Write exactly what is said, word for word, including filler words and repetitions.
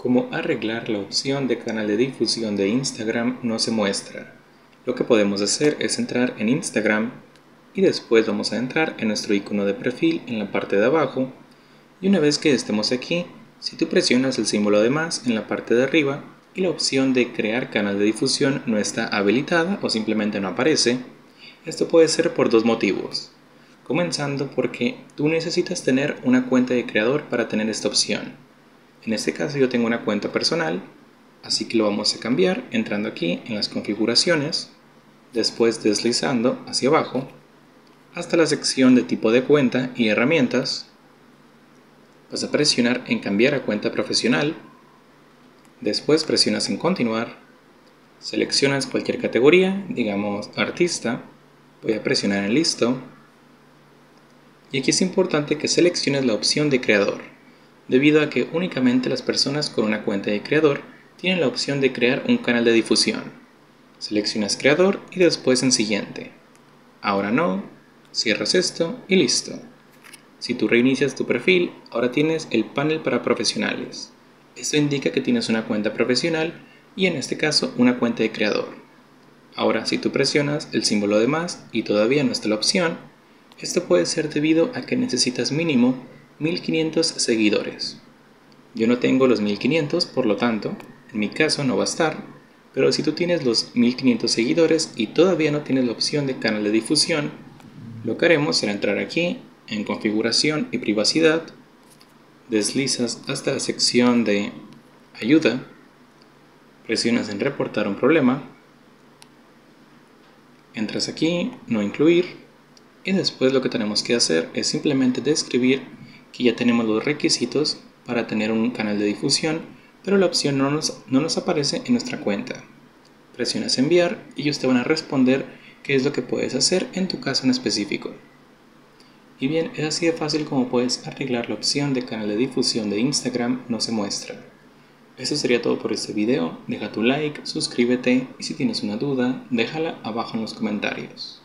Cómo arreglar la opción de canal de difusión de Instagram no se muestra. Lo que podemos hacer es entrar en Instagram y después vamos a entrar en nuestro icono de perfil en la parte de abajo, y una vez que estemos aquí, si tú presionas el símbolo de más en la parte de arriba y la opción de crear canal de difusión no está habilitada o simplemente no aparece, esto puede ser por dos motivos. Comenzando porque tú necesitas tener una cuenta de creador para tener esta opción. En este caso yo tengo una cuenta personal, así que lo vamos a cambiar entrando aquí en las configuraciones, después deslizando hacia abajo hasta la sección de tipo de cuenta y herramientas. Vas a presionar en cambiar a cuenta profesional, después presionas en continuar, seleccionas cualquier categoría, digamos artista, voy a presionar en listo, y aquí es importante que selecciones la opción de creador, debido a que únicamente las personas con una cuenta de creador tienen la opción de crear un canal de difusión. Seleccionas creador y después en siguiente. Ahora no, cierras esto y listo. Si tú reinicias tu perfil, ahora tienes el panel para profesionales. Esto indica que tienes una cuenta profesional y en este caso una cuenta de creador. Ahora si tú presionas el símbolo de más y todavía no está la opción, esto puede ser debido a que necesitas mínimo mil quinientos seguidores. Yo no tengo los mil quinientos, por lo tanto, en mi caso no va a estar, pero si tú tienes los mil quinientos seguidores y todavía no tienes la opción de canal de difusión, lo que haremos será entrar aquí en configuración y privacidad, deslizas hasta la sección de ayuda, presionas en reportar un problema, entras aquí, no incluir, y después lo que tenemos que hacer es simplemente describir que ya tenemos los requisitos para tener un canal de difusión, pero la opción no nos, no nos aparece en nuestra cuenta. Presionas enviar y ellos te van a responder qué es lo que puedes hacer en tu caso en específico. Y bien, es así de fácil como puedes arreglar la opción de canal de difusión de Instagram no se muestra. Eso sería todo por este video. Deja tu like, suscríbete y si tienes una duda, déjala abajo en los comentarios.